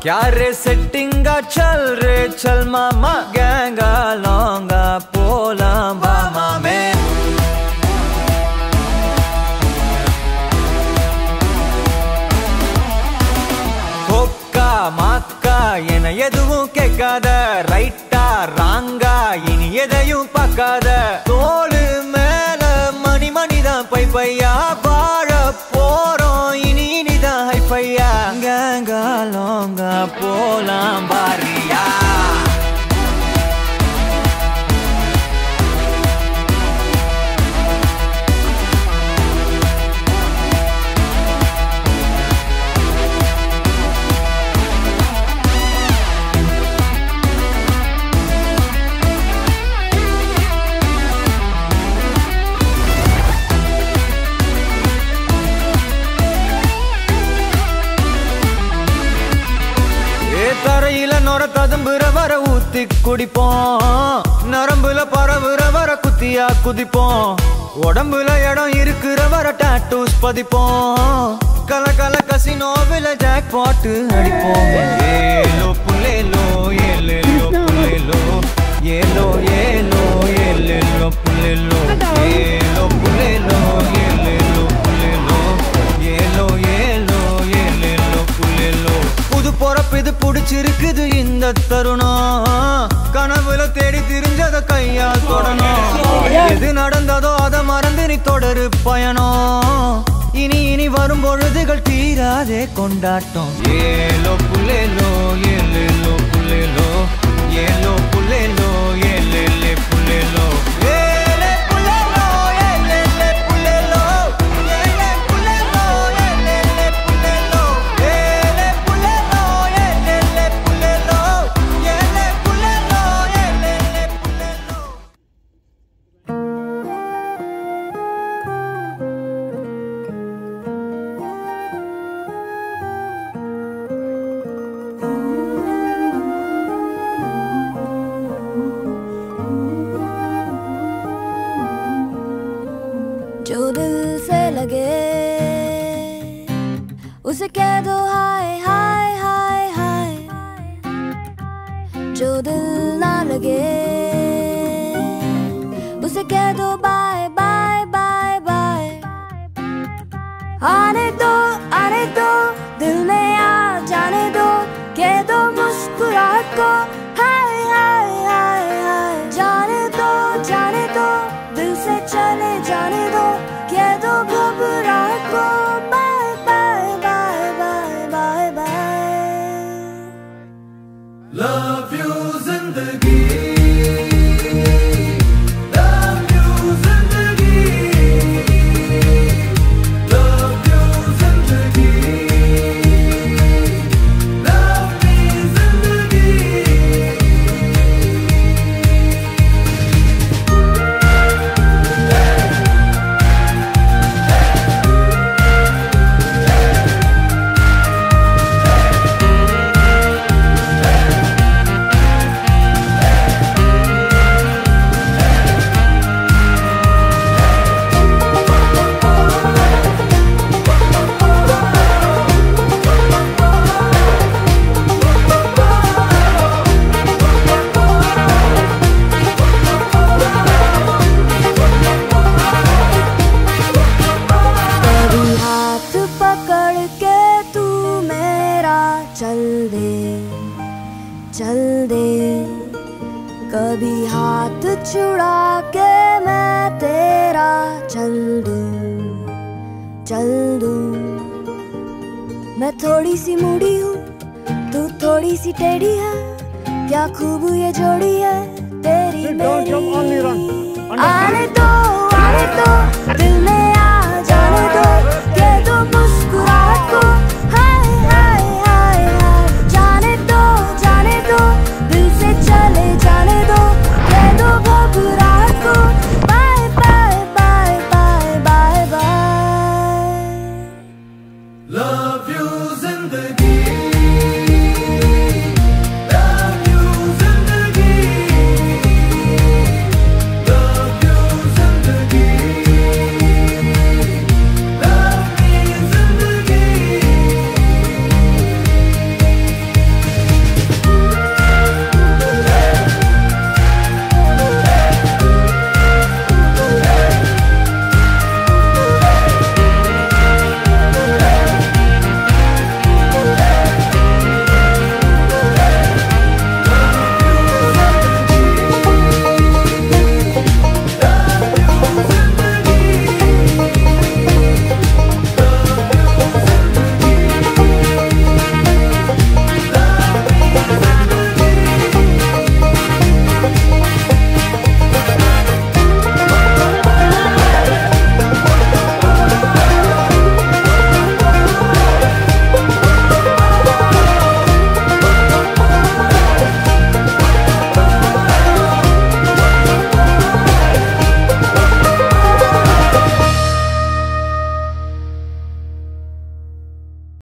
क्या रे सेटिंगा चल रे चल मामा गैंगा लौंगा पोला बामा में होक्का माक्का एन एदुवुम केक्काद राइटा रांगा इनी एदैयुम पाक्काद तोलु मेल मणि मणिदान पै पैया वाழ போறோம் இனி இனிதான் ஹைஃபையா கேங்கா லோங்கா போலாம் பாரியா தரையில நொர ததும்புற வர ஊத்தி குடிப்போம் நரம்புல பரவுற வர குத்தியா குதிப்போம் உடம்புல இடம் இருக்கிற வர டாட்டூஸ் பதிப்போம் கல கல கசினோவில ஜாக் பாட்டு அடிப்போம் ஏலோ புல்லேலோ ஏலேலோ புல்லேலோ ஏலோ ஏலோ ஏலேலோ புல்லேலோ ஏலோ புல்லேலோ ஏலேலோ புல்லேலோ ஏலோ ஏலோ ஏலேலோ புல்லேலோ புது பொறப்பு இது புடிச்சிருக்குது இந்த தருணம் கனவுல தேடி திரிஞ்சத கையால் தொடணும் எது நடந்ததோ அத மறந்து நீ தொடரு பயணம் இனி இனி வரும் பொழுதுகள் தீராதே கொண்டாட்டம் ஏலோ புல்லேலோ ஏலேலோ புல்லேலோ ஏலோ புல்லேலோ ஏலேலே புல்லேலோ जो दिल से लगे उसे कह दो हाय हाय हाय हाय जो दिल ना लगे उसे कह दो बाय बाय बाय बाय आने दो दिल में आ जाने दो कह दो मुस्कुराहट को हाय हाय हाय हाय जाने दो दिल से चले जाने दो कह दो घबराहट को bye bye bye bye bye bye love you जिंदगी लव यू जिंदगी लव यू जिंदगी लव मी जिंदगी कभी हाथ छुड़ा के मैं तेरा चल दूं मैं थोड़ी सी मूडी हूँ तू थोड़ी सी टेढ़ी है क्या खूब ये जोड़ी है तेरी मेरी आने दो दिल में आ जाने दो कह दो मुस्कुराहट को हाय हाय हाय हाय जाने दो दिल से चले जाने दो कह दो घबराहट को bye bye bye bye bye bye love